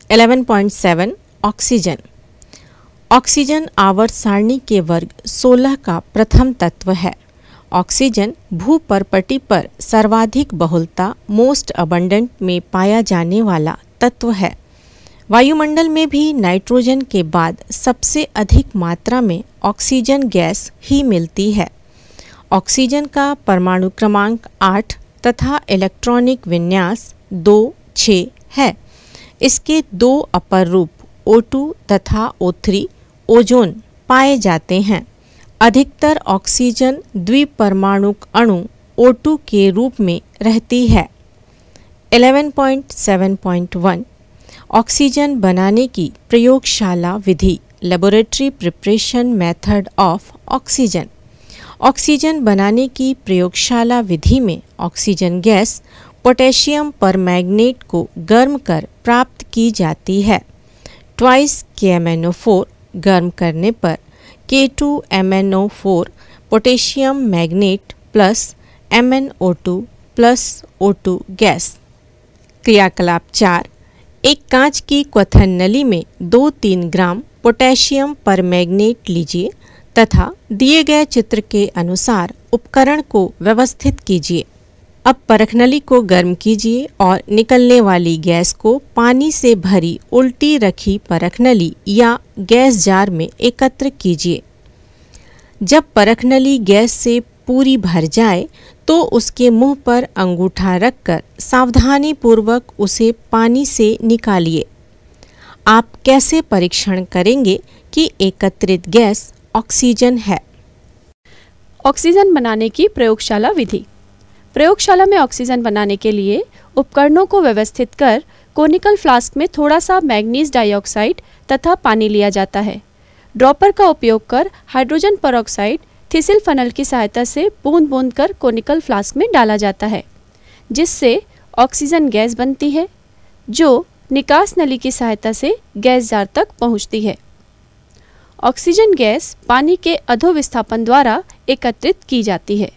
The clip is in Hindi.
11.7 ऑक्सीजन। ऑक्सीजन आवर्त सारणी के वर्ग 16 का प्रथम तत्व है। ऑक्सीजन भूपर्पटी पर सर्वाधिक बहुलता मोस्ट अबंडेंट में पाया जाने वाला तत्व है। वायुमंडल में भी नाइट्रोजन के बाद सबसे अधिक मात्रा में ऑक्सीजन गैस ही मिलती है। ऑक्सीजन का परमाणु क्रमांक 8 तथा इलेक्ट्रॉनिक विन्यास 2-6 है। इसके दो अपर रूप O2 तथा O3 ओजोन पाए जाते हैं। अधिकतर ऑक्सीजन द्विपरमाणुक अणु O2 के रूप में रहती है। 11.7.1 ऑक्सीजन बनाने की प्रयोगशाला विधि, laboratory preparation method of oxygen. Oxygen बनाने की प्रयोगशाला विधि में ऑक्सीजन गैस पोटेशियम परमैंगनेट को गर्म कर प्राप्त की जाती है। ट्वाइस KMnO4 गर्म करने पर K2MnO4 potassium magnet plus MnO2 plus O2 gas. क्रियाकलाप 4, एक कांच की क्वथन नली में 2-3 ग्राम पोटेशियम परमैंगनेट लीजिए तथा दिए गए चित्र के अनुसार उपकरण को व्यवस्थित कीजिए। अब परखनली को गर्म कीजिए और निकलने वाली गैस को पानी से भरी उल्टी रखी परखनली या गैस जार में एकत्र कीजिए। जब परखनली गैस से पूरी भर जाए तो उसके मुंह पर अंगूठा रखकर सावधानी पूर्वक उसे पानी से निकालिए। आप कैसे परीक्षण करेंगे कि एकत्रित गैस ऑक्सीजन है? ऑक्सीजन बनाने की प्रयोगशाला विधि। प्रयोगशाला में ऑक्सीजन बनाने के लिए उपकरणों को व्यवस्थित कर कोनिकल फ्लास्क में थोड़ा सा मैग्नीज डाइऑक्साइड तथा पानी लिया जाता है। ड्रॉपर का उपयोग कर हाइड्रोजन परऑक्साइड थिसिल फनल की सहायता से बूंद बूंद कर कोनिकल फ्लास्क में डाला जाता है, जिससे ऑक्सीजन गैस बनती है जो निकास नली की सहायता से गैस जार तक पहुंचती है। ऑक्सीजन गैस पानी के अधोविस्थापन द्वारा एकत्रित की जाती है।